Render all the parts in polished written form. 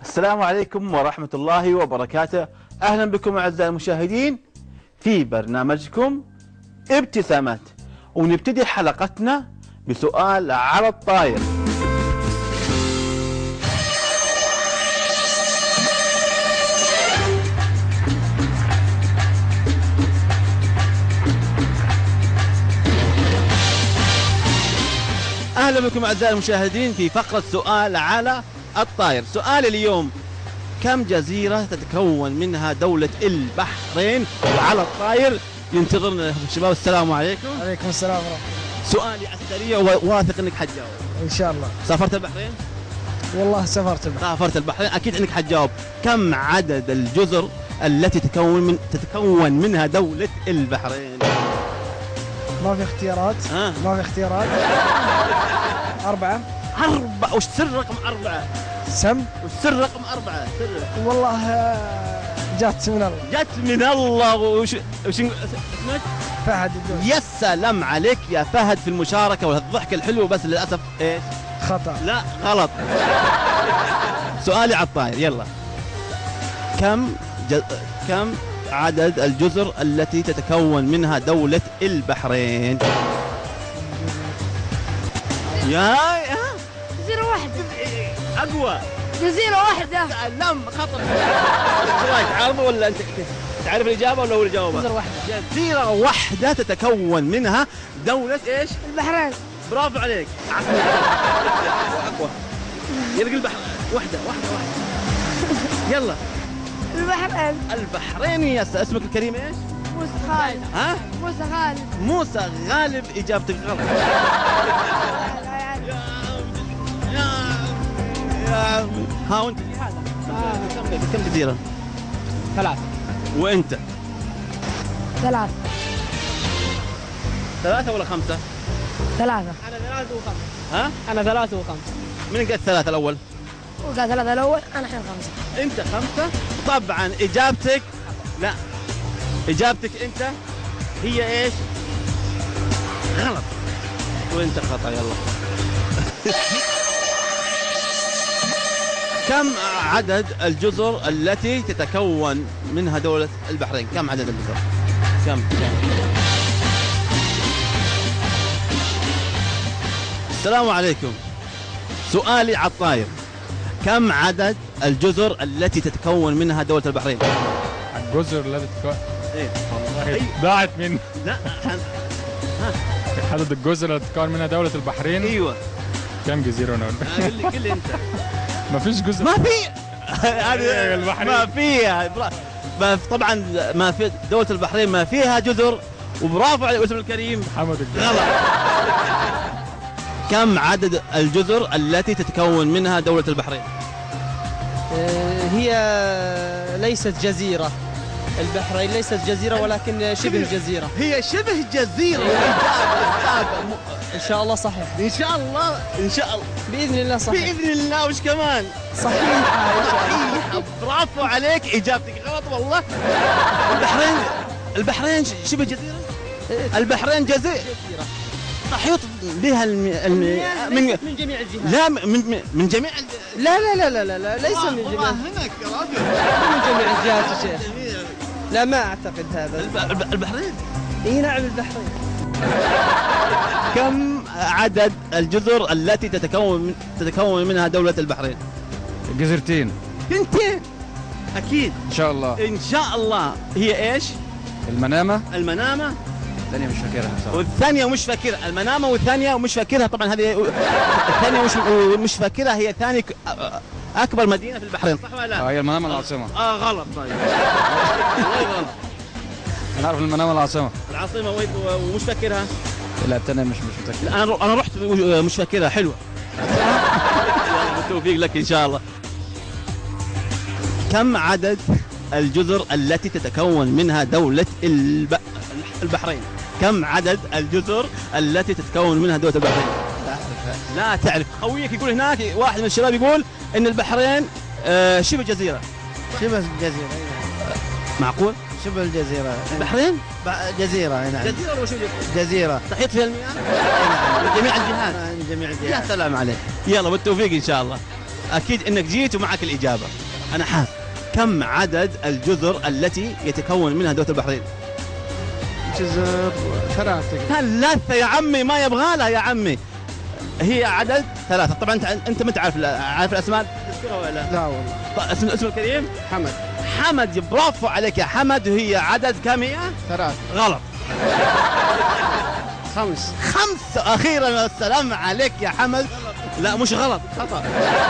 السلام عليكم ورحمة الله وبركاته. أهلا بكم أعزائي المشاهدين في برنامجكم ابتسامات، ونبتدي حلقتنا بسؤال على الطاير. أهلا بكم أعزائي المشاهدين في فقرة سؤال على الطاير. سؤال اليوم: كم جزيرة تتكون منها دولة البحرين؟ وعلى الطاير ينتظرنا الشباب. السلام عليكم. عليكم السلام ورحمة الله. سؤالي على السريع وواثق انك حتجاوب. ان شاء الله. سافرت البحرين؟ والله سافرت البحرين. سافرت البحرين اكيد انك حتجاوب. كم عدد الجزر التي تتكون منها دولة البحرين؟ ما في اختيارات. ما في اختيارات. 4. وش سر رقم 4؟ سم. وش سر رقم 4؟ سر. والله جات من الله. جت من الله. وش اسمك؟ فهد الدوش. يا سلام عليك يا فهد في المشاركة والضحكة الحلوة، بس للأسف ايش؟ خطأ. لا غلط. سؤالي على الطاير، يلا. كم عدد الجزر التي تتكون منها دولة البحرين؟ يا جزيرة واحدة. أقوى. جزيرة واحدة. لم خطر. ايش رايك، عارضة ولا أنت تعرف الإجابة ولا هو اللي جاوبها؟ جزيرة واحدة. جزيرة واحدة تتكون منها دولة ايش؟ البحرين. برافو عليك. أقوى. يلقى البحر. واحدة. يلا. البحرين يا اسمك الكريم ايش؟ موسى غالب. ها؟ موسى غالب. موسى غالب. اجابتك غلط. يا ها وانت هذا كم جزيرة؟ 3. وانت؟ 3. 3 ولا 5؟ 3. أنا 3 و5. ها؟ أنا 3 و5. من قال 3 الأول؟ وقال 3 الأول، أنا الحين 5. انت 5. طبعا اجابتك لا، اجابتك انت هي ايش؟ غلط. وانت خطأ. يلا. كم عدد الجزر التي تتكون منها دولة البحرين؟ كم عدد الجزر؟ كم؟ السلام عليكم. سؤالي على الطاير: كم عدد الجزر التي تتكون منها دولة البحرين؟ الجزر التي تتكون ايه والله ضاعت مني. لا عدد الجزر التي تتكون منها دولة البحرين. ايوه. كم جزيرة انا اقول؟ قل لي انت. مفيش جزر. ما في. البحرين ما فيها. طبعا ما في دولة البحرين ما فيها جزر. وبرافو على اسم الكريم محمد الجزر. غلط. كم عدد الجزر التي تتكون منها دولة البحرين؟ هي ليست جزيرة. البحرين ليست جزيرة ولكن شبه جزيرة. هي شبه جزيرة. إن شاء الله صحيح. إن شاء الله. إن شاء الله. بإذن الله صحيح. بإذن الله. وش كمان؟ صحيح. برافو عليك. إجابتك غلط والله. البحرين شبه جزيرة. البحرين جزيرة تحيط بها من جميع الجهات. لا من جميع لا ليس من جميع. هناك يا راجل. من جميع الجهات يا شيخ. لا ما أعتقد هذا. البحرين. إي نعم البحرين. كم عدد الجزر التي تتكون منها دولة البحرين؟ جزيرتين. بنتين. أكيد. إن شاء الله. إن شاء الله. هي إيش؟ المنامة. الثانية مش فاكرها بصراحة. والثانية مش فاكرها. المنامة والثانية مش فاكرها. طبعا هذه الثانية مش فاكرها. هي ثاني أكبر مدينة في البحرين، صح ولا لا؟ هي المنامة العاصمة. غلط. طيب. والله غلط. أنا أعرف المنامة العاصمة. العاصمة ومش فاكرها. لا الثانية مش متأكد. أنا رحت مش فاكرها. حلوة. بالتوفيق لك إن شاء الله. كم عدد الجزر التي تتكون منها دولة البحرين؟ كم عدد الجزر التي تتكون منها دولة البحرين؟ لا تعرف. خويك يقول هناك، واحد من الشباب يقول ان البحرين شبه جزيرة. شبه جزيرة. معقول؟ شبه الجزيرة. البحرين؟ جزيرة. نعم. جزيرة ولا شبه جزيرة؟ تحيط فيها المياه؟ من جميع الجهات. من جميع الجهات. يا سلام عليك. يلا بالتوفيق ان شاء الله. اكيد انك جيت ومعك الاجابه. انا حاسس. كم عدد الجزر التي يتكون منها دوله البحرين؟ جزر 3. 3 يا عمي، ما يبغالها يا عمي. هي عدد 3. طبعا انت ما تعرف الاسماء، تذكرها ولا لا؟ لا والله. اسم الكريم حمد. حمد، برافو عليك يا حمد. وهي عدد كم هي؟ 3. غلط. 5. 5. اخيرا السلام عليك يا حمد. لا مش غلط، خطا.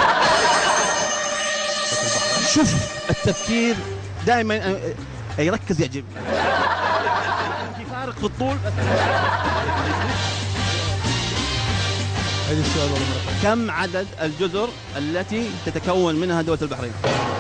شوف التفكير دائما يركز، يعجبني. في فارق في الطول. هذا السؤال والله مرة. كم عدد الجزر التي تتكون منها دولة البحرين؟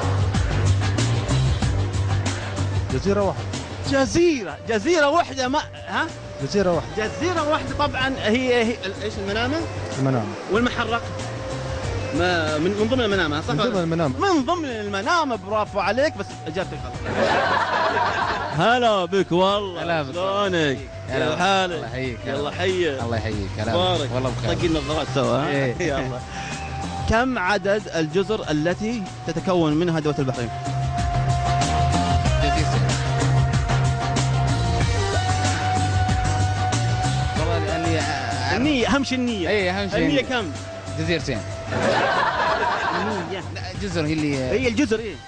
جزيرة واحدة. جزيرة واحدة. ما ها؟ جزيرة واحدة. جزيرة واحدة طبعا. هي ايش؟ المنامة المنام. والمحرق. ما من ضمن المنامة، صح؟ من ضمن المنام. من ضمن المنامة، برافو عليك، بس اجابتك غلط. هلا بك والله. هلا بك. شلونك؟ هلا كيف حالك؟ الله يحييك. يلا حي. الله يحييك. بارك. والله بخير. طقي النظارات سوا. ها؟ إيه. يلا. كم عدد الجزر التي تتكون منها دولة البحرين؟ جزيرتين. والله لاني النية، أهم شيء النية. اي اهم شيء النية كم؟ جزيرتين. النية. لا جزر هي اللي هي الجزر ايه؟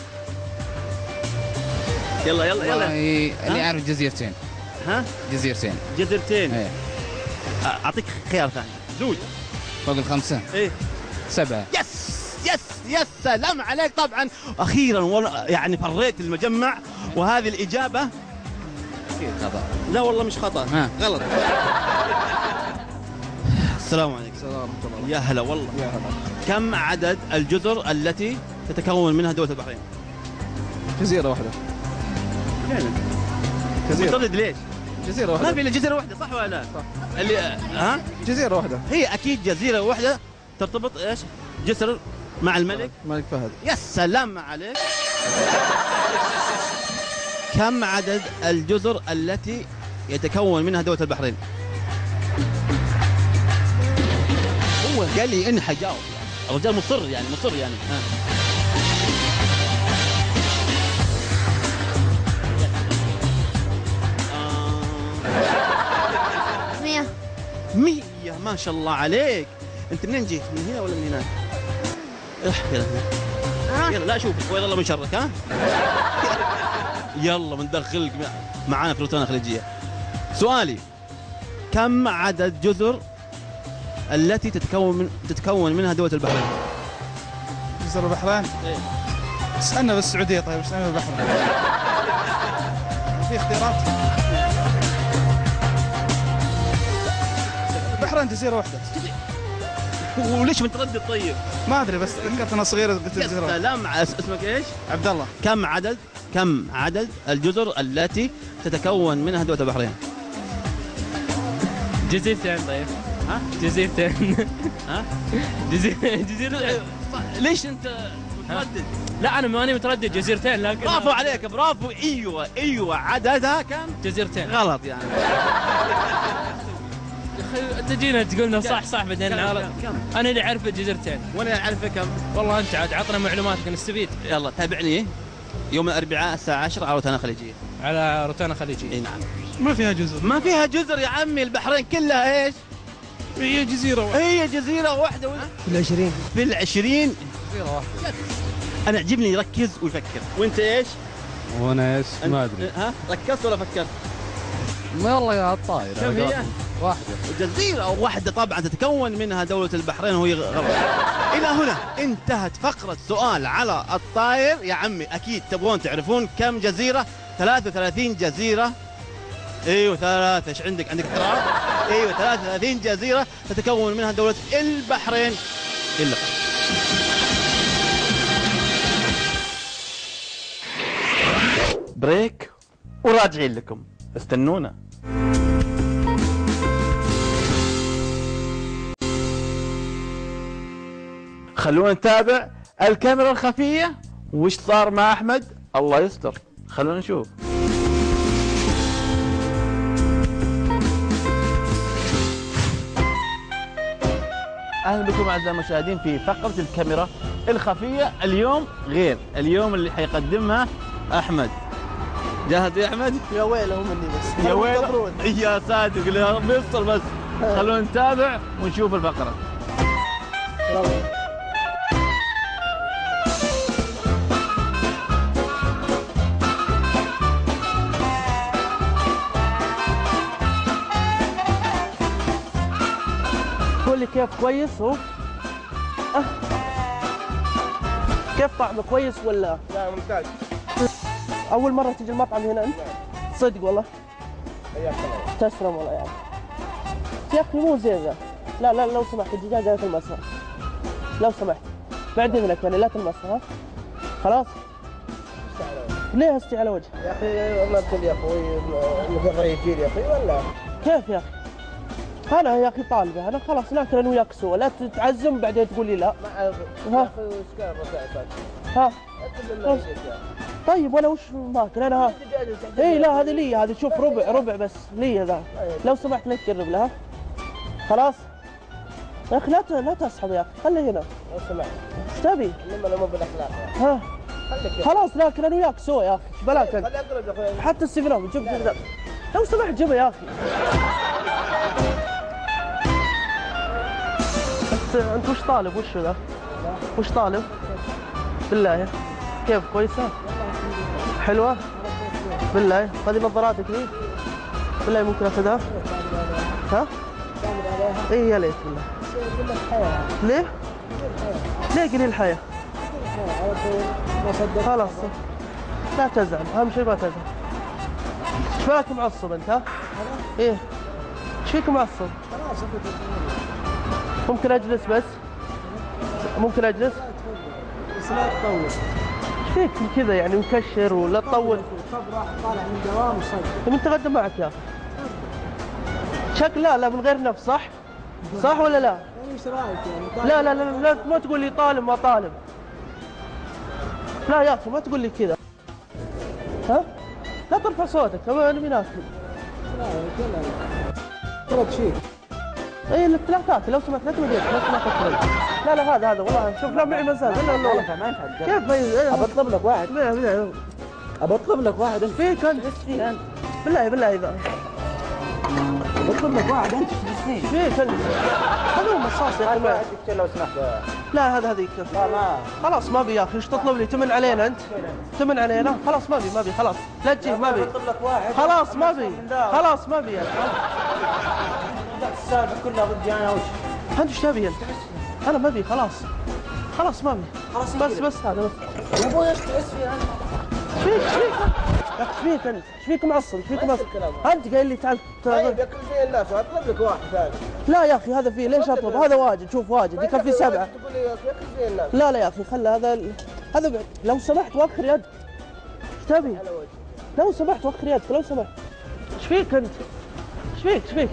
يلا يلا والله يلا. اللي اعرف جزيرتين. ها؟ جزيرتين. جزرتين. ايه. اعطيك خيار ثاني. زوج. فوق ال5. ايه. 7. يس سلام عليك. طبعا اخيرا يعني فريت المجمع، وهذه الاجابه اكيد خطا. لا والله مش خطا. ها. غلط. السلام عليكم. السلام ورحمة الله. يا هلا والله. يا هلا. كم عدد الجزر التي تتكون منها دولة البحرين؟ جزيرة واحدة. فعلا. جزيرة. متردد ليش؟ جزيرة ما واحدة. في الا جزيرة واحدة، صح ولا لا؟ صح. اللي ها؟ جزيرة واحدة. هي اكيد جزيرة واحدة ترتبط ايش؟ جسر مع الملك. ملك فهد. يا سلام عليك. كم عدد الجزر التي يتكون منها دولة البحرين؟ هو قال لي اني حجاوب، يعني الرجال مصر يعني ها. مية. 100. ما شاء الله عليك. انت منين جيت؟ من هنا ولا من هناك؟ يلا يلا. لا شوف وين الله من شرك. ها. يلا بندخلك معانا في روتانا خليجيه. سؤالي: كم عدد جزر التي تتكون منها دولة البحرين؟ جزر البحرين. إيه. اسألنا بالسعودية. طيب اسألنا بالبحرين. في اختيارات. البحرين جزيرة واحدة. وليش متردد طيب؟ ما ادري بس ذكرت انا صغير قلت يا جزيرة. سلام. اسمك ايش؟ عبد الله. كم عدد الجزر التي تتكون منها دولة البحرين؟ جزيرتين. طيب ها؟ جزيرتين. ها؟ جزيرتين. ليش انت متردد؟ لا انا ماني متردد. جزيرتين لكن برافو عليك، برافو. ايوه عددها كم؟ جزيرتين. غلط يعني. يا اخي تجينا تقولنا صح بعدين كم؟ انا اللي اعرف جزيرتين. وانا اعرف كم؟ والله انت عاد عطنا معلوماتك نستفيد. يلا تابعني يوم الاربعاء الساعة 10 على روتانا خليجية. على روتانا خليجية. اي نعم. ما فيها جزر. ما فيها جزر يا عمي، البحرين كلها ايش؟ هي جزيرة واحدة. هي جزيرة واحدة. في 20. في 20. جزيرة واحدة. انا عجبني يركز ويفكر. وانت ايش؟ وانا ايش؟ ما ادري. ها؟ ركزت ولا فكرت؟ ما والله يا الطاير. كم هي؟ واحدة. جزيرة واحدة طبعا تتكون منها دولة البحرين، وهي غلط. إلى هنا انتهت فقرة سؤال على الطاير. يا عمي أكيد تبغون تعرفون كم جزيرة؟ 33 جزيرة. ايوه 3. ايش عندك؟ عندك اقتراح؟ ايوه 33 جزيرة تتكون منها دولة البحرين. إلا بريك وراجعين لكم، استنونا. خلونا نتابع الكاميرا الخفية وش صار مع أحمد. الله يستر، خلونا نشوف. اهلا بكم اعزائي المشاهدين في فقره الكاميرا الخفيه. اليوم غير اليوم اللي حيقدمها احمد. جاهز يا احمد؟ يا ويله مني بس. يا ويله يا صادق لا بيفصل بس. خلونا نتابع ونشوف الفقره. قول لي كيف كويس هو؟ كيف طعمه كويس ولا؟ لا ممتاز. أول مرة تجي المطعم هنا أنت؟ صدق والله؟ حياك الله. تسلم والله يعني. يا أخي مو زين ذا. لا لا لو سمحت الدجاجة لا تلمسها. لو سمحت. بعد إذنك يعني لا تلمسها ها؟ خلاص؟ ليه هستي على وجهي؟ يا اخي ما تقول يا اخوي المقرر يجير يا اخي ولا؟ كيف يا أخي؟ أنا يا أخي طالبة أنا خلاص ناكل أنا وياك سوا لا تعزم بعدين تقول لي لا. يا اخي وش كان رفعتك؟ ها؟ اكل بالله يديك يا اخي. طيب وأنا وش ماكل أنا ها؟ اي لا هذه لي هذه شوف ربع بس لي هذا. لو سمحت لا تقرب لها. خلاص؟ يا اخي لا تسحب يا اخي خلي هنا. لو سمحت. ايش تبي؟ انما مو بالاخلاق يا اخي. ها؟ خليك خلاص ناكل انا وياك سوا يا اخي ايش بلاك انت؟ خلي اقرب يا اخوي. حتى السفلام جيب ذا. لو سمحت جيبه يا اخي. انت وش طالب وش ذا؟ وش طالب؟ بالله كيف كويسة؟ حلوة؟ بالله هذه نظاراتك ذي؟ بالله ممكن اخذها؟ ها؟ اي يا ليت بالله. ليه؟ ليه قليل الحياة؟ خلاص لا تزعل اهم شيء ما تزعل. ايش بالك معصب انت ها؟ ايه ايش فيك معصب؟ ممكن اجلس بس؟ ممكن اجلس؟ بس لا تطول. ايش فيك كذا يعني مكشر ولا تطول؟ راح طالع من دوام وصيد. نتغدى معك يا اخي. شكل لا من غير نفس صح؟ صح ولا لا؟ ايش رايك يعني؟ لا ما تقول لي طالب ما طالب. لا يا اخي ما تقول لي كذا. ها؟ لا ترفع صوتك انا ناكل. ترك شيء. اي لا تاكل لو سمحت لا تمديك لو سمحت تاكل. لا هذا والله شوف لا معي مزاج الا ما ينفع. كيف ابطلب لك واحد. ابطلب لك واحد. ايش فيك انت؟ بالله اذا بطلب لك واحد انت ايش فيك انت؟ هذا هو مصاص يا اخي. لو سمحت. لا هذيك لا ما خلاص ما ابي يا اخي ايش تطلب لي؟ تمن علينا انت؟ تمن علينا؟ خلاص ما ابي خلاص لا تجيب ما ابي. بطلب لك واحد. خلاص ما ابي خلاص ما ابي السالفه كلها ضدي انا وش؟ انت ايش تبي انت؟ انا ما ابي خلاص ما ابي. بس هذا بس. يا ابوي ايش تحس فيه انت؟ ايش فيك انت؟ ايش فيك معصب؟ ايش فيك معصب؟ انت قايل لي تعال طيب ياكل فيه الناس اطلب لك واحد ثاني. لا يا اخي هذا فيه ليش اطلب؟ هذا واجد شوف واجد يكفي 7. تقول لي ياكل فيه الناس. لا يا اخي خلى هذا لو سمحت وخر يدك. ايش تبي؟ لو سمحت وخر يدك لو سمحت. ايش فيك انت؟ ايش فيك؟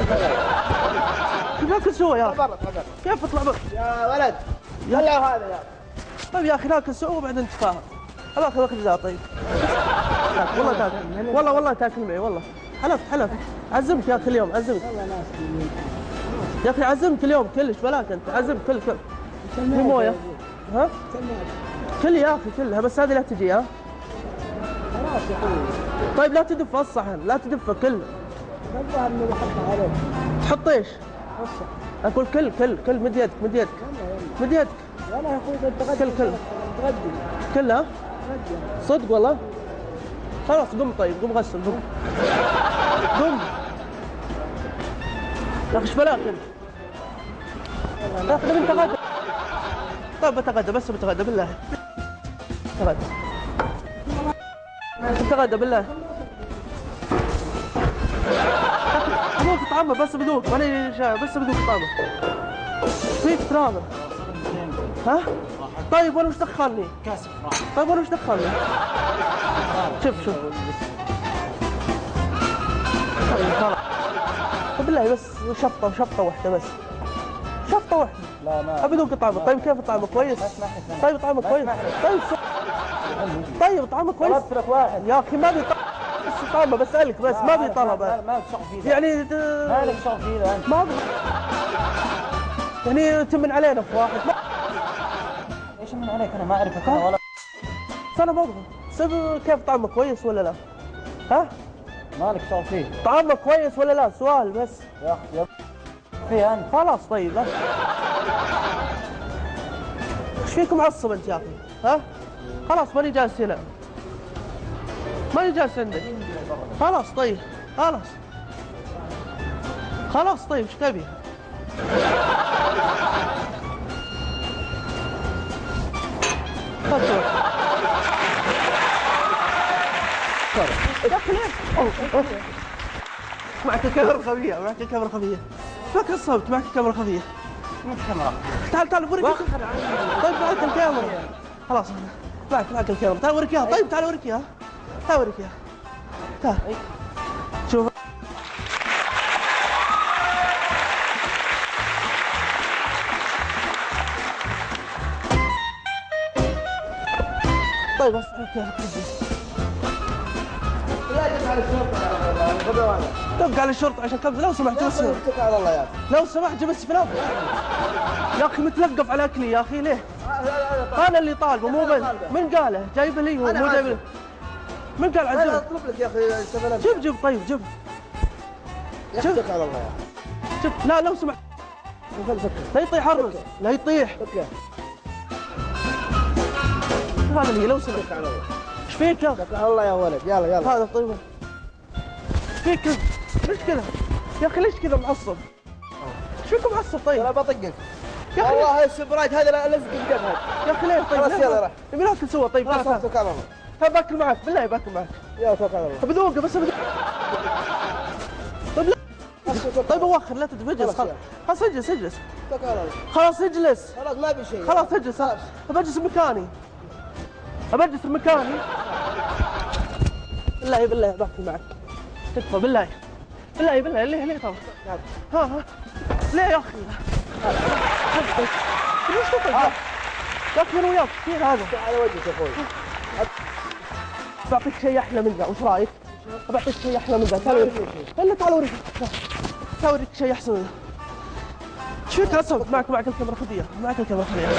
كيف ناكل سوا يا اخي؟ كيف اطلع برا؟ يا ولد طلع هذا يا طيب يا اخي ناكل سوا وبعدين نتفاهم. اخذ ذا طيب. والله تاكل والله تاكل معي والله. حلفت عزمك يا اخي اليوم عزمك. يا اخي عزمك اليوم كلش بلاك انت عزمك كل في مويه. ها؟ كل يا اخي كلها بس هذه لا تجي ها؟ خلاص يا اخوي. طيب لا تدف الصحن لا تدفه كله. الظاهر انه بحطها عليك. تحط ايش؟ اقول كل مد يدك مد يدك. يلا يا اخوي تغدي. كل تغدي. كلها؟ صدق والله؟ خلاص قم طيب قم غسل قم يا اخي ايش بلاك انت؟ تاخذ انت غدا. طيب بتغدى بالله. بتغدى بالله. بدوق طعمه بس بدوق ماني بس بدوق طعمه. فيك تراضى؟ ها؟ طيب وانا وش دخلني؟ كاسف طيب وانا وش دخلني؟ شوف طيب خلاص بالله بس شفطة واحدة بس. شفطة واحدة. لا ما ابي ذوق طعمه. طيب كيف طعمه كويس؟ طيب طعمه كويس. طيب طعمه كويس. طلبت لك واحد يا اخي ما ابي طعمه بسألك بس ما ابي طلب ما بتشغل فيه يعني ما لك شغل فيه انت. ما ابغى يعني تمن علينا في واحد. ايش من عليك انا ما اعرفك انا ولا انا برضه سب كيف طعمك كويس ولا لا؟ ها؟ مالك شغل فيه طعمك كويس ولا لا؟ سؤال بس يا اخي فيه انت. خلاص طيب لا. ايش فيكم معصب انت يا اخي؟ ها؟ خلاص ماني جالس هنا. ماني جالس عندك. خلاص طيب خلاص. خلاص طيب ايش تبي؟ يا اخي ليه؟ معك الكاميرا خفيه، معك الكاميرا خفيه. ما كسبت معك الكاميرا خفيه. مش كاميرا. تعال وريك. طيب معك الكاميرا. خلاص معك الكاميرا، تعال وريك اياها. طيب تعال وريك اياها. تعال وريك اياها. تعال. شوف. طيب بس دق على الشرطة عشان كبز لو سمحت بس. اتكل على الله يا اخي. لو سمحت بس فلان. يا اخي متلقف على اكلي يا اخي ليه؟ انا اللي طالبه مو من قاله جايبه لي هو مو جايبه. من قال انا عزم؟ اطلب لك يا اخي جيب طيب جيب. اتكل على الله يا اخي. جيب لا لو سمحت. لا يطيح الرز لا يطيح. هذا اللي لو سمحت. ايش فيك يا اخي؟ اتكل على الله يا ولد يلا هذا طيب. ايش فيك؟ ليش كذا؟ يا اخي ليش كذا معصب؟ ايش فيكم معصب طيب؟ انا بطقك. يا اخي والله السبرايت هذا لزق بجبهك. يا اخي ليه طيب؟ خلاص يلا راح. نبي ناكل سوا طيب. خلاص اتكل على الله. ها باكل معك بالله باكل معك. يا اتكل على الله. بذوقه بس طيب لا. طيب اوخر لا تتفجس. خلاص اجلس اتكل على الله. خلاص اجلس. خلاص ما في شيء. خلاص اجلس. بجلس بمكاني. بجلس بمكاني. بالله باكل معك. تكفى بالله ليه طبعا. ها ليه يا اخي؟ ليش تطلع؟ يا اخي انا وياك كثير هذا. على وجهك يا اخوي. بعطيك شيء احلى من ذا، وش رايك؟ بعطيك شيء احلى من ذا، تعال اوريك. تعال اوريك شيء احسن من ذا. ايش فيك اسف؟ معك الكاميرا خذيها، معك الكاميرا خذيها.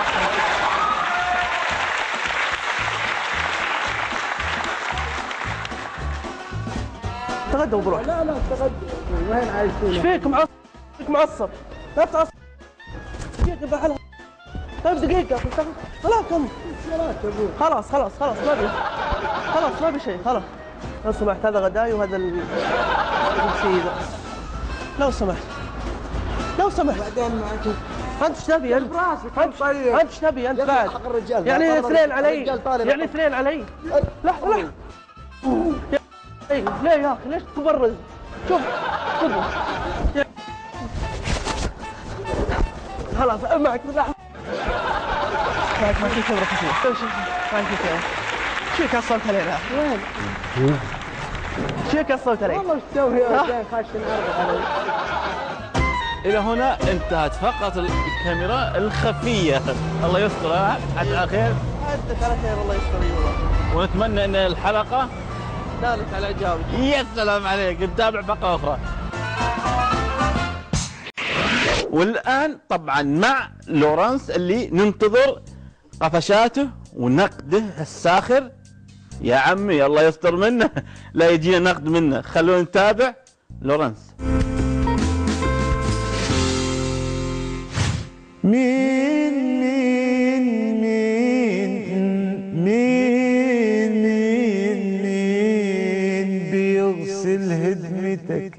تغدى وبروح. لا تغدى. وين عايشين؟ ايش فيك معصب؟ لا تتعصب. دقيقة بحلها. طيب دقيقة لا كم. خلاص ما في شيء خلاص. لو سمحت هذا غداي وهذا الشيء ذا. لو سمحت. بعدين معك. انت ايش تبي انت؟ براسك طيب. انت ايش تبي انت بعد؟ حق الرجال. يعني اثنين علي. لا ليه يا اخي ليش تبرز؟ شوف خلاص معك كاميرا خفيفة. معك كاميرا. شو كسرت علينا؟ وين؟ شو كسرت علي؟ والله ايش تسوي يا خاشن عرض علي. الى هنا انتهت فقط الكاميرا الخفيه. الله يستر عاد على خير. عدك على خير الله يستر والله. ونتمنى ان الحلقه نالت على اعجابك. يا سلام عليك. نتابع فقره اخرى. والان طبعا مع لورنس اللي ننتظر قفشاته ونقده الساخر. يا عمي الله يستر منه لا يجينا نقد منه. خلونا نتابع لورنس. مين بيغسل هدمتك؟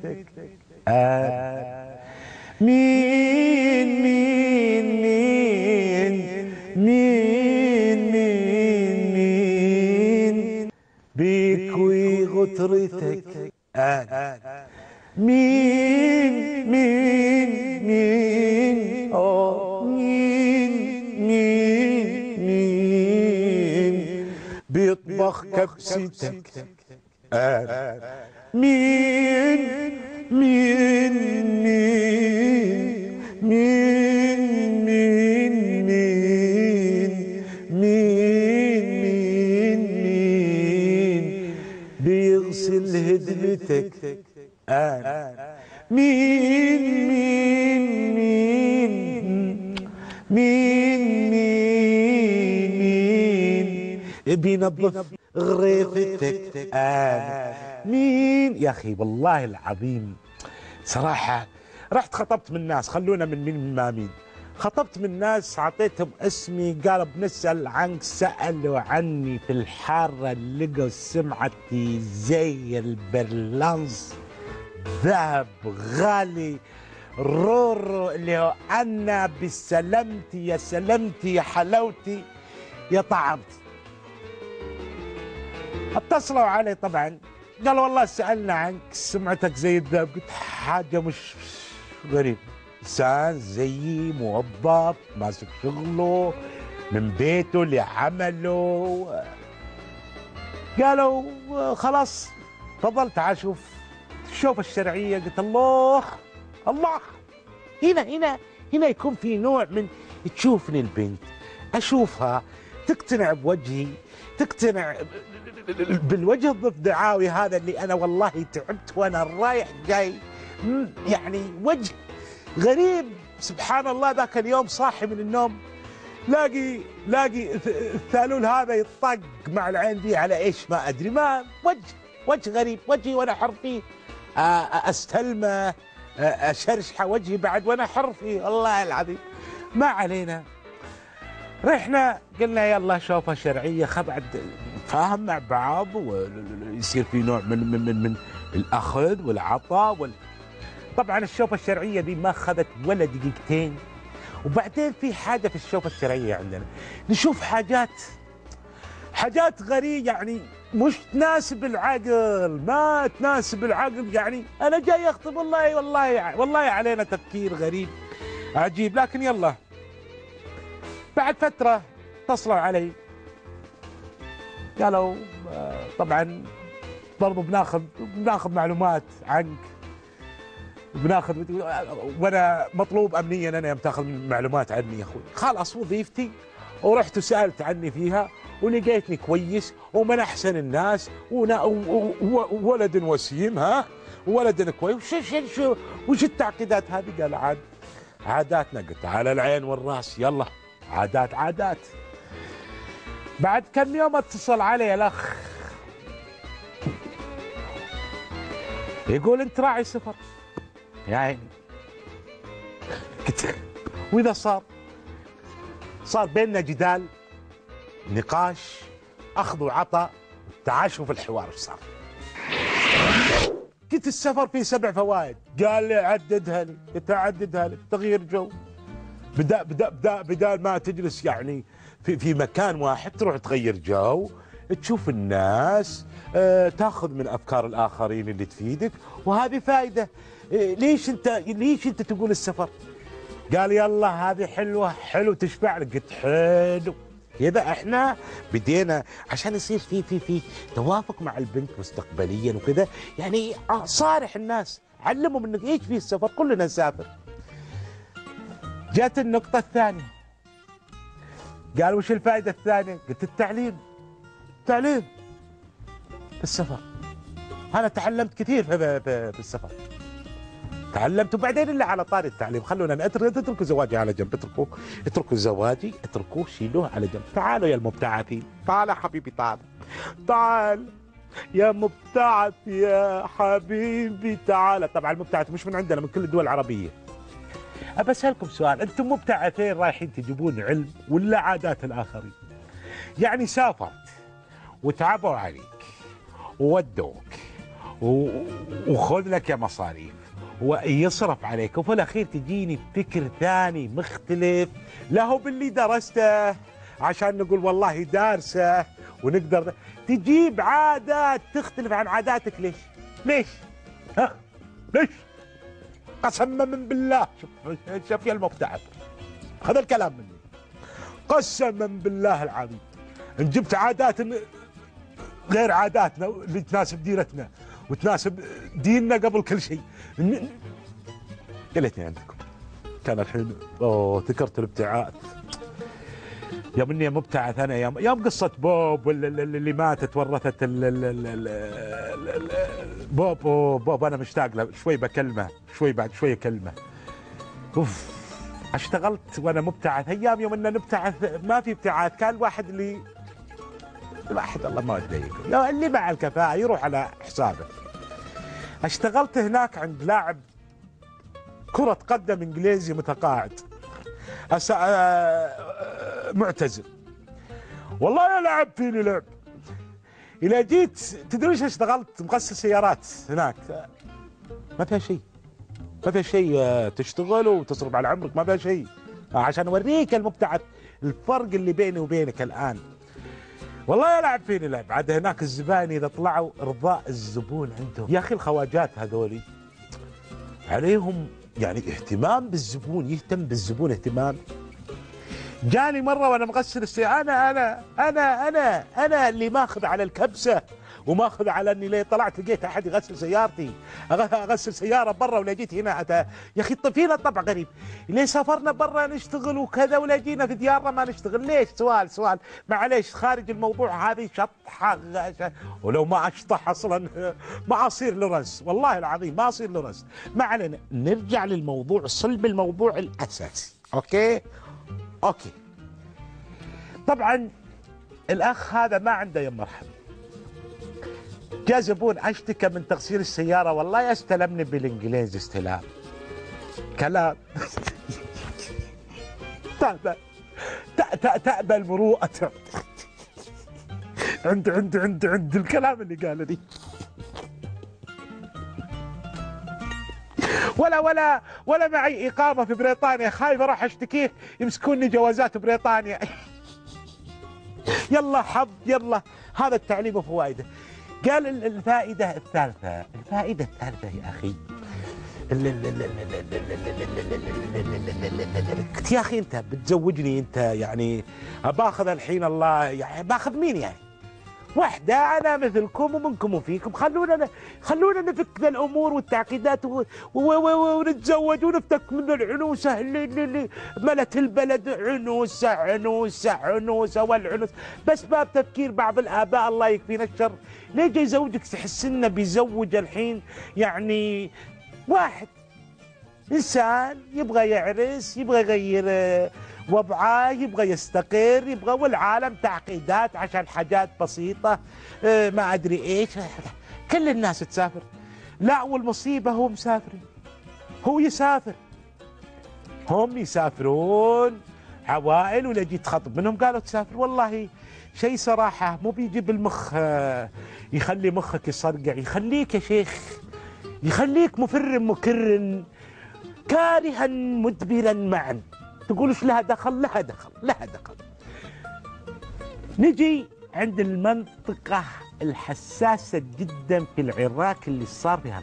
مين بيكوي غترتك؟ مين بيطبخ كبستك؟ مين بيغسل هدمتك؟ مين بينظف غريفتك. مين يا أخي والله العظيم صراحة رحت خطبت من ناس، خلونا من مين ما مين، خطبت من ناس أعطيتهم اسمي قالوا بنسأل عنك، سألوا عني في الحارة لقوا سمعتي زي البرلانس، ذهب غالي رورو اللي هو أنا بسلامتي يا سلامتي يا حلاوتي يا طعمتي. اتصلوا علي طبعا قالوا والله سألنا عنك سمعتك زي الذهب. قلت حاجة مش غريب، إنسان زيي موظف ماسك شغله من بيته لعمله. قالوا خلاص تفضل تعال شوف الشوفة الشرعية. قلت الله الله، هنا يكون في نوع من تشوفني البنت أشوفها تقتنع بوجهي، تقتنع بالوجه الضفدعاوي هذا اللي أنا والله تعبت وأنا رايح جاي، يعني وجه غريب وسبحان الله. ذاك اليوم صاحي من النوم لاقي الثالول هذا يطق مع العين دي على ايش ما ادري، ما وجه غريب، وجهي وانا حر فيه، استلمه اشرشحه وجهي بعد وانا حر فيه، الله العظيم. ما علينا، رحنا قلنا يلا شوفها شرعيه، بعد نتفاهم مع بعض ويصير في نوع من الاخذ والعطاء طبعا الشوفة الشرعية دي ما أخذت ولا دقيقتين. وبعدين في حاجة في الشوفة الشرعية عندنا نشوف حاجات غريبة، يعني مش تناسب العقل، ما تناسب العقل. يعني أنا جاي أخطب والله علينا تفكير غريب عجيب. لكن يلا بعد فترة اتصلوا علي قالوا طبعا برضو بناخذ معلومات عنك، وانا مطلوب امنيا انا يوم تاخذ معلومات عني يا اخوي. خلاص وظيفتي، ورحت وسالت عني فيها ولقيتني كويس ومن احسن الناس وولد وسيم، ولد كويس. وش التعقيدات هذه؟ قال عاداتنا. قلت على العين والراس، يلا عادات. بعد كم يوم اتصل علي الاخ يقول انت راعي سفر يا عيني. واذا صار بيننا جدال، نقاش، اخذ وعطاء، تعال شوف الحوار ايش صار. قلت السفر فيه 7 فوائد. قال لي عددها لي. قلت اعددها لي. تغيير جو، بدال ما تجلس يعني في مكان واحد، تروح تغير جو، تشوف الناس، تاخذ من افكار الاخرين اللي تفيدك، وهذه فائده. ليش انت تقول السفر؟ قال يلا هذه حلو تشبع لك. قلت حلو. اذا احنا بدينا عشان يصير في توافق مع البنت مستقبليا وكذا، يعني صارح الناس، علمهم انك ايش في السفر، كلنا نسافر. جات النقطة الثانية، قال وش الفائدة الثانية؟ قلت التعليم في السفر. أنا تعلمت كثير في السفر، تعلمت. وبعدين اللي على طاري التعليم، خلونا اتركوا زواجي على جنب، اتركوا زواجي، اتركوه، شيلوه على جنب. تعالوا يا المبتعثين، تعال يا حبيبي، تعال يا مبتعث يا حبيبي تعال. طبعا المبتعث مش من عندنا، من كل الدول العربية. أبى أسألكم سؤال، أنتم مبتعثين رايحين تجيبون علم ولا عادات الآخرين؟ يعني سافرت وتعبوا عليك وودوك وخذ لك يا مصاريف ويصرف عليك، وفي الأخير تجيني بفكر ثاني مختلف له باللي درسته، عشان نقول والله دارسه ونقدر تجيب عادات تختلف عن عاداتك. ليش؟ ليش؟ قسما من بالله، شوف يا المبتعث، هذا الكلام مني، قسما بالله العظيم ان جبت عادات غير عاداتنا اللي تناسب دينتنا وتناسب ديننا قبل كل شيء. قلتني عندكم كان الحين ذكرت الابتعاث. يوم اني مبتعث انا، يوم قصه بوب اللي ماتت ورثت بوب انا مشتاق له، شوي بكلمه، شوي بعد شوي اكلمه. اوف، اشتغلت وانا مبتعث. ايام يوم اننا نبتعث ما في ابتعاث، كان الواحد اللي الواحد الله ما وده يقول، لو اللي مع الكفاءة يروح على حسابه. اشتغلت هناك عند لاعب كرة قدم انجليزي متقاعد معتزل. والله انا لعب فيني لعب. الى جيت تدري ايش اشتغلت؟ مغسل سيارات هناك. ما فيها شيء. ما فيها شيء تشتغل وتصرف على عمرك، ما فيها شيء. عشان اوريك المبتعث الفرق اللي بيني وبينك الان. والله يلعب فيني لعب. عاد هناك الزباين اذا طلعوا ارضاء الزبون عندهم، يا اخي الخواجات هذولي عليهم يعني اهتمام بالزبون، يهتم بالزبون اهتمام. جاني مره وانا مغسل السيارة، انا اللي ماخذ على الكبسه وماخذ على اني ليه طلعت لقيت احد يغسل سيارتي، اغسل سياره برا ولا جيت هنا يا اخي فينا طبع غريب، ليه سافرنا برا نشتغل وكذا ولا جينا في ديارنا ما نشتغل؟ ليش؟ سؤال معليش خارج الموضوع، هذه شطحه ولو ما اشطح اصلا ما اصير لرز، والله العظيم ما اصير لرز. ما علينا، نرجع للموضوع، صلب الموضوع الاساسي. اوكي طبعا الاخ هذا ما عنده يا مرحبا، جاء زبون اشتكى من تغسيل السياره، والله استلمني بالانجليزي استلام كلام تأبى المروءة عند الكلام اللي قاله دي. ولا معي إقامة في بريطانيا، خايف أروح أشتكيه يمسكوني جوازات بريطانيا. يلا حظ، يلا هذا التعليم وفوائده. قال الفائدة الثالثة يا أخي، قلت يا أخي أنت بتزوجني أنت يعني باخذ الحين الله يعني باخذ مين يعني؟ وحدة أنا مثلكم ومنكم وفيكم، خلونا نفك ذا الأمور والتعقيدات ونتزوج ونفتك من العنوسة اللي ملت البلد. عنوسة والعنوس بس باب تفكير بعض الآباء الله يكفينا الشر. ليه جاي يزوجك تحس إنه بيزوج الحين يعني واحد إنسان يبغى يعرس، يبغى يغير وضعه، يبغى يستقر، يبغى، والعالم تعقيدات عشان حاجات بسيطة ما أدري إيش. كل الناس تسافر، لا والمصيبة هو مسافر، هو يسافر، هم يسافرون عوائل ولا جيت تخطب منهم قالوا تسافر. والله شيء صراحة مو بيجي بالمخ، يخلي مخك يصرقع، يخليك يا شيخ، يخليك مفر مكر كارها مدبرا معا. تقولش لها دخل، لها دخل. نجي عند المنطقة الحساسة جدا في العراق اللي صار فيها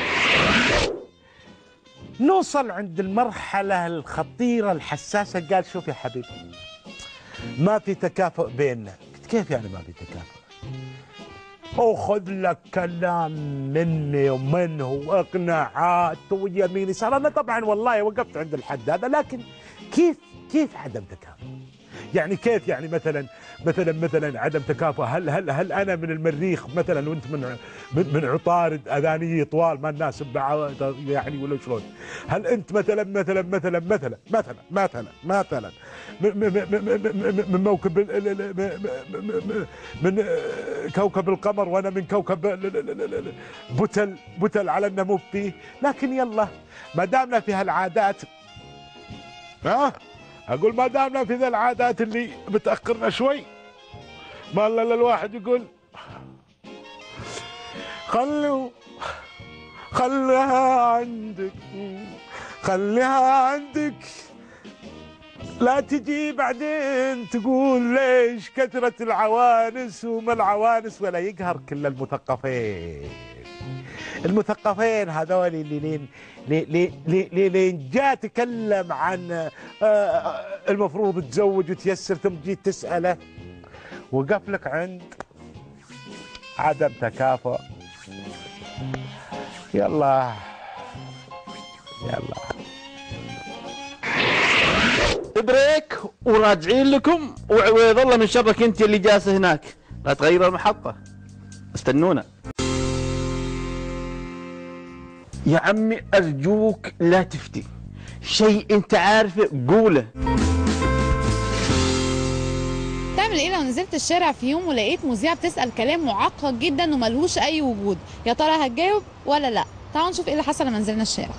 نوصل عند المرحلة الخطيرة الحساسة. قال شوف يا حبيبي ما في تكافؤ بيننا. قلت كيف يعني ما في تكافؤ؟ أخذ لك كلام مني ومنه وإقناعات ويمين يسار. أنا طبعا والله وقفت عند الحد هذا، لكن كيف عدم تكافؤ؟ يعني كيف يعني مثلا عدم تكافؤ؟ هل انا من المريخ مثلا وانت من عطارد اذانيه طوال ما نناسب يعني ولا شلون؟ هل انت مثلا من موكب من كوكب القمر وانا من كوكب بتل على النمو فيه؟ لكن يلا ما دامنا في هالعادات، اقول ما دامنا في ذا العادات اللي بتاخرنا شوي، ما الا الواحد يقول خليها عندك لا تجي بعدين تقول ليش كثرة العوانس وما العوانس. ولا يقهر كل المثقفين هذول اللي لين جاء تكلم عن المفروض تتزوج وتيسر ثم جيت تسأله وقف لك عند عدم تكافؤ. يلا بريك وراجعين لكم، وعويض الله من شرك انت اللي جالسه هناك، لا تغير المحطة، استنونا. يا عمي أرجوك لا تفتي، شيء أنت عارفه قوله. تعمل ايه لو نزلت الشارع في يوم ولقيت مذيعه بتسال كلام معقد جدا وملهوش اي وجود، يا ترى هتجاوب ولا لا؟ تعالوا نشوف ايه اللي حصل لما نزلنا الشارع.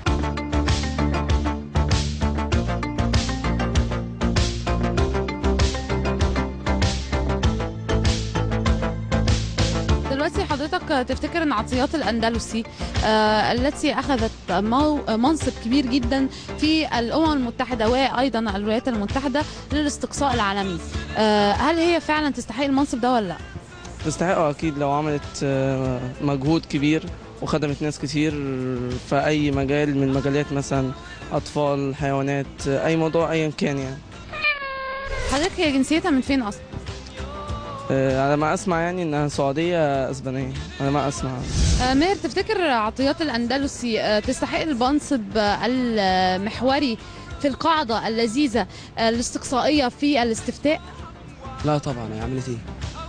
دلوقتي حضرتك تفتكر ان عطيات الأندلسي التي اخذت منصب كبير جدا في الامم المتحده وايضا الولايات المتحده للاستقصاء العالمي، هل هي فعلا تستحق المنصب ده ولا لا؟ تستحقه اكيد لو عملت مجهود كبير وخدمت ناس كتير في اي مجال من مجالات، مثلا اطفال، حيوانات، اي موضوع ايا كان يعني. حضرتك هي جنسيتها من فين اصلا؟ على ما اسمع يعني انها سعوديه اسبانيه، على ما اسمع. ماهر، تفتكر عطيات الأندلسي تستحق المنصب المحوري في القاعده اللذيذه الاستقصائيه في الاستفتاء؟ لا طبعا، هي عملت ايه؟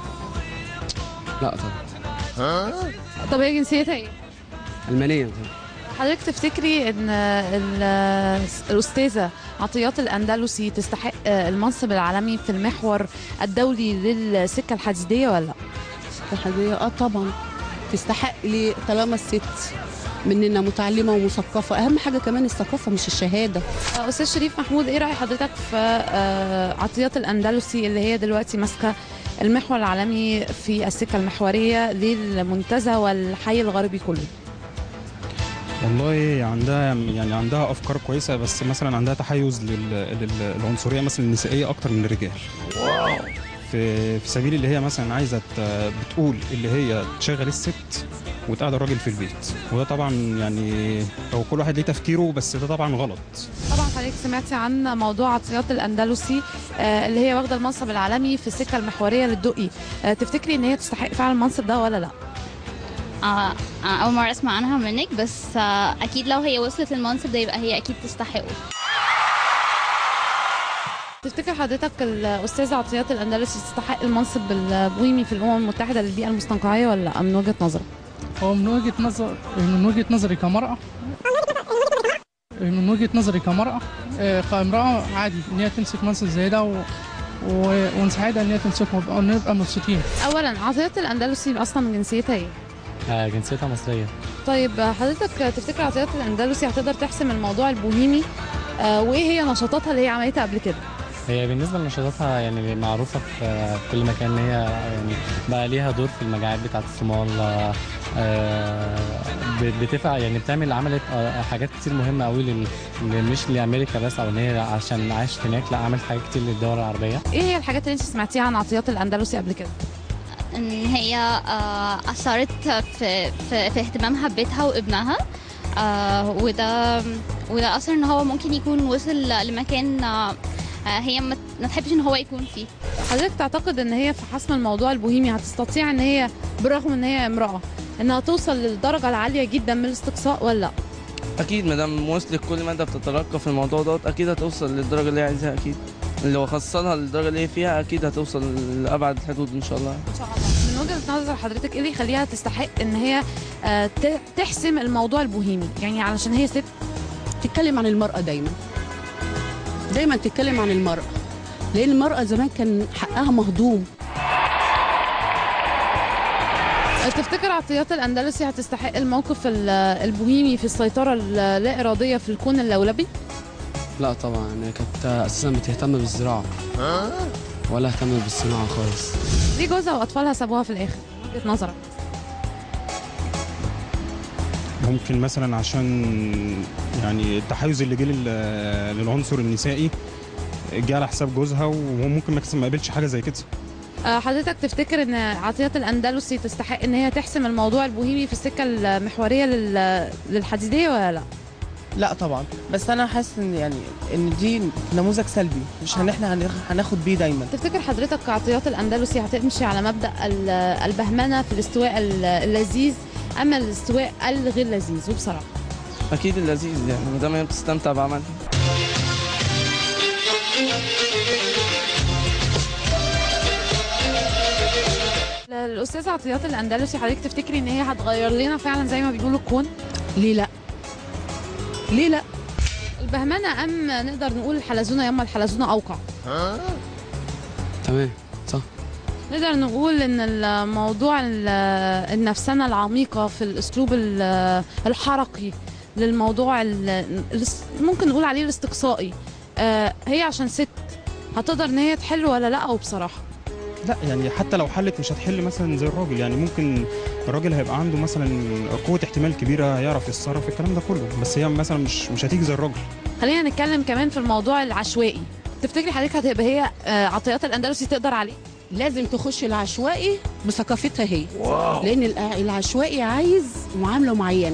لا طبعا. طب هي جنسيتها ايه؟ المانيه. حضرتك تفتكري ان الاستاذه عطيات الأندلسي تستحق المنصب العالمي في المحور الدولي للسكه الحديديه ولا لا؟ السكه الحديديه طبعا تستحق. ليه؟ طالما الست مننا متعلمه ومثقفه، اهم حاجه كمان الثقافه مش الشهاده. استاذ شريف محمود، ايه راي حضرتك في عطيات الأندلسي اللي هي دلوقتي ماسكه المحور العالمي في السكه المحوريه للمنتزه والحي الغربي كله؟ والله عندها افكار كويسه، بس مثلا عندها تحيز للعنصريه مثلا النسائيه اكتر من الرجال. في سبيل اللي هي مثلا عايزه بتقول اللي هي تشغل الست وتقعد الراجل في البيت، وده طبعا يعني هو كل واحد ليه تفكيره، بس ده طبعا غلط. طبعا حضرتك سمعتي عن موضوع عطيات الأندلسي اللي هي واخده المنصب العالمي في السكه المحوريه للدقي، تفتكري ان هي تستحق فعلا المنصب ده ولا لا؟ أول مرة أسمع عنها منك، بس أكيد لو هي وصلت للمنصب ده يبقى هي أكيد تستحقه. تفتكر حضرتك الأستاذة عطيات الأندلسي تستحق المنصب البويمي في الأمم المتحدة للبيئة المستنقعية ولا لا من وجهة نظرك؟ هو من وجهة نظري كمرأة، كامرأة عادي إن هي تمسك منصب زي ده ونساعدها إن هي تمسكه ونبقى مبسوطين. أولا عطيات الأندلسي أصلا جنسيتها إيه؟ جنسيتها مصرية. طيب حضرتك تفتكر عطيات الأندلسي هتقدر تحسم الموضوع البوهيمي؟ وإيه هي نشاطاتها اللي هي عملتها قبل كده؟ هي بالنسبة لنشاطاتها يعني معروفة في كل مكان، ان هي يعني بقى ليها دور في المجاعات بتاعة الصومال، بتعمل عملت حاجات كتير مهمة قوي مش لأمريكا بس، او ان هي عشان عاشت هناك، لا عملت حاجات كتير للدول العربية. ايه هي الحاجات اللي انت سمعتيها عن عطيات الأندلسي قبل كده؟ ان هي اثرت في اهتمامها ببيتها وابنها، وده اثر ان هو ممكن يكون وصل لمكان هي ما تحبش ان هو يكون فيه. حضرتك تعتقد ان هي في حسم الموضوع البوهيمي هتستطيع ان هي بالرغم ان هي امرأة انها توصل للدرجة العالية جدا من الاستقصاء ولا لا؟ اكيد ما دام وصلت كل مدى بتترقى في الموضوع دوت، اكيد هتوصل للدرجة اللي هي عايزاها. اكيد اللي هو خصصها للدرجة اللي هي فيها اكيد هتوصل لأبعد الحدود ان شاء الله. ان شاء الله. من وجهة نظر حضرتك ايه اللي يخليها تستحق ان هي تحسم الموضوع البوهيمي؟ يعني علشان هي ست تتكلم عن المرأة دايما تتكلم عن المرأة، لأن المرأة زمان كان حقها مهضوم. تفتكر عطيات الأندلسي هتستحق الموقف البوهيمي في السيطرة اللا إرادية في الكون اللولبي؟ لا طبعا، هي كانت أساسا بتهتم بالزراعة ولا اهتمت بالصناعة خالص. ليه جوزها وأطفالها سابوها في الآخر من وجهة نظرك؟ ممكن مثلا عشان يعني التحيز اللي جه للعنصر النسائي جه على حساب جوزها، وممكن ما قبلش حاجه زي كده. حضرتك تفتكر ان عطيات الأندلسي تستحق ان هي تحسم الموضوع البوهيمي في السكه المحوريه للحديديه ولا لا؟ لا طبعا، بس انا حاسس ان دي نموذج سلبي مش احنا هناخد بيه دايما. تفتكر حضرتك عطيات الأندلسي هتمشي على مبدأ البهمنه في الاستواء اللذيذ اما الاستواء الغير لذيذ؟ وبصراحه اكيد اللذيذ، يعني ما دام هي بتستمتع بعملها. الأستاذة عطيات الأندلسي، حضرتك تفتكري ان هي هتغير لنا فعلا زي ما بيقولوا الكون؟ ليه لا؟ البهمنه ام نقدر نقول الحلزونه يما الحلزونه اوقع؟ تمام نقدر نقول ان الموضوع النفسنة العميقة في الاسلوب الحركي للموضوع ممكن نقول عليه الاستقصائي، هي عشان ست هتقدر ان هي تحل ولا لا؟ وبصراحة لا يعني حتى لو حلت مش هتحل مثلا زي الراجل، يعني ممكن الراجل هيبقى عنده مثلا قوة احتمال كبيرة، يعرف يتصرف الكلام ده كله، بس هي مثلا مش هتيجي زي الراجل. خلينا نتكلم كمان في الموضوع العشوائي. تفتكري حضرتك هتبقى هي عطيات الأندلسي تقدر عليه؟ لازم تخش العشوائي بثقافتها هي. واو. لأن العشوائي عايز معاملة معينة.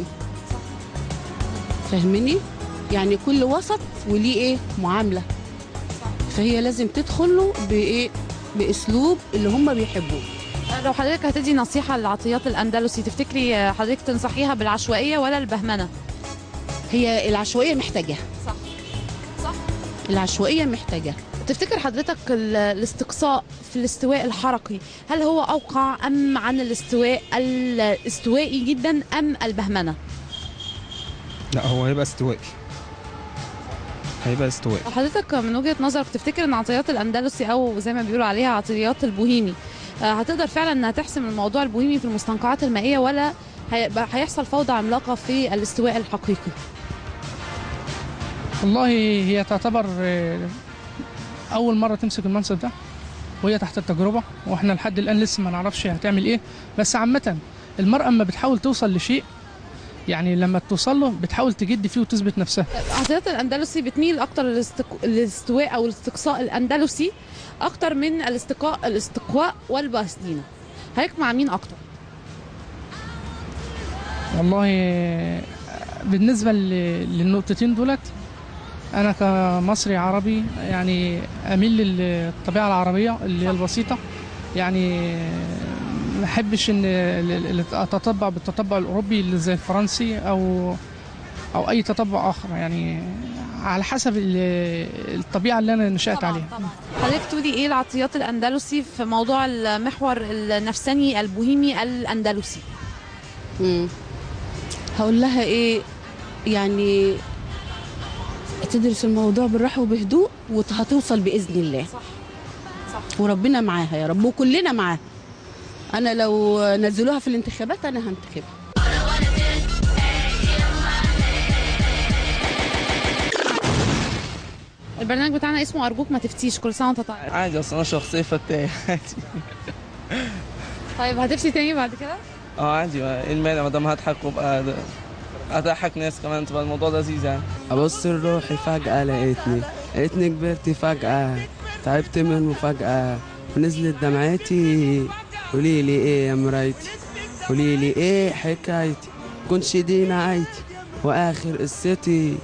فاهمني؟ يعني كل وسط وليه ايه؟ معاملة. فهي لازم تدخله بايه؟ باسلوب اللي هم بيحبوه. لو حضرتك هتدي نصيحه لعطيات الاندلسي، تفتكري حضرتك تنصحيها بالعشوائيه ولا البهمنه؟ هي العشوائيه محتاجاها. صح العشوائيه محتاجاها. تفتكر حضرتك الاستقصاء في الاستواء الحركي هل هو اوقع ام عن الاستواء الاستوائي جدا ام البهمنه؟ لا هو هيبقى استوائي. هيبقى استوائي. حضرتك من وجهة نظرك تفتكر ان عطيات الاندلسي او زي ما بيقولوا عليها عطيات البوهيمي هتقدر فعلا انها تحسم الموضوع البوهيمي في المستنقعات المائية، ولا هيحصل فوضى عملاقة في الاستواء الحقيقي؟ والله هي تعتبر اول مرة تمسك المنصب ده وهي تحت التجربة، واحنا لحد الان لسه ما نعرفش هتعمل ايه، بس عامة المرأة اما بتحاول توصل لشيء يعني لما توصل له بتحاول تجد فيه وتثبت نفسها. عطيات الاندلسي بتميل اكتر للاستواء او الاستقصاء الاندلسي اكتر من الاستقواء والباسدينه. هيك مع مين اكتر؟ والله بالنسبه للنقطتين دولت انا كمصري عربي يعني اميل للطبيعه العربيه اللي هي البسيطه، يعني ما احبش ان اتطبع بالتطبع الاوروبي اللي زي الفرنسي او اي تطبع اخر، يعني على حسب الطبيعه اللي انا نشأت عليها. حضرتك تقولي ايه العطيات الاندلسي في موضوع المحور النفساني البوهيمي الاندلسي؟ هقول لها ايه، يعني تدرس الموضوع بالراحه وبهدوء وهتوصل باذن الله. صح. وربنا معاها يا رب وكلنا معاها. أنا لو نزلوها في الانتخابات أنا هنتخبها. البرنامج بتاعنا اسمه أرجوك ما تفتيش، كل سنة وأنت طيب. عادي أصل أنا شخصية فتاة عادي. طيب هتفتي تاني بعد كده؟ عادي، إيه المانع ما دام هضحك وابقى أضحك ناس كمان تبقى الموضوع لذيذ يعني. أبص لروحي فجأة لقيتني كبرت فجأة، تعبت من المفاجأة ونزلت دمعتي، قوليلي ايه يا مرايتي، قوليلي ايه حكايتي، كنتش دي نهايتي واخر قصتي.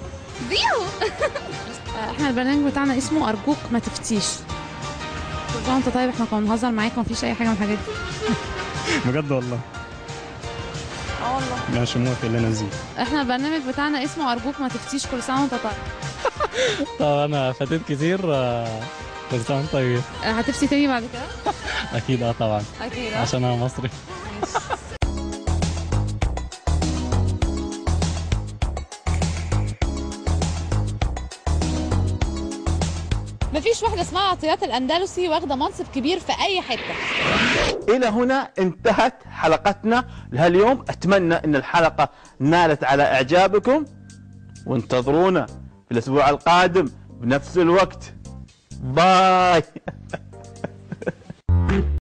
احنا البرنامج بتاعنا اسمه ارجوك ما تفتيش. كل سنه وانت طيب، احنا كنا بنهزر معاك ومفيش اي حاجه من الحاجات دي. بجد والله؟ والله ماشي موافق اللي انا نزيد. احنا البرنامج بتاعنا اسمه ارجوك ما تفتيش، كل سنه وانت طيب. طب انا فاتت كتير، كل سنه وانت طيب. هتفتي تاني بعد كده؟ اكيد طبعا. اكيد عشان انا مصري. مفيش واحدة اسمها عطيات الأندلسي واخدة منصب كبير في أي حتة. إلى هنا انتهت حلقتنا لهاليوم. أتمنى أن الحلقة نالت على إعجابكم، وانتظرونا في الأسبوع القادم بنفس الوقت. باي.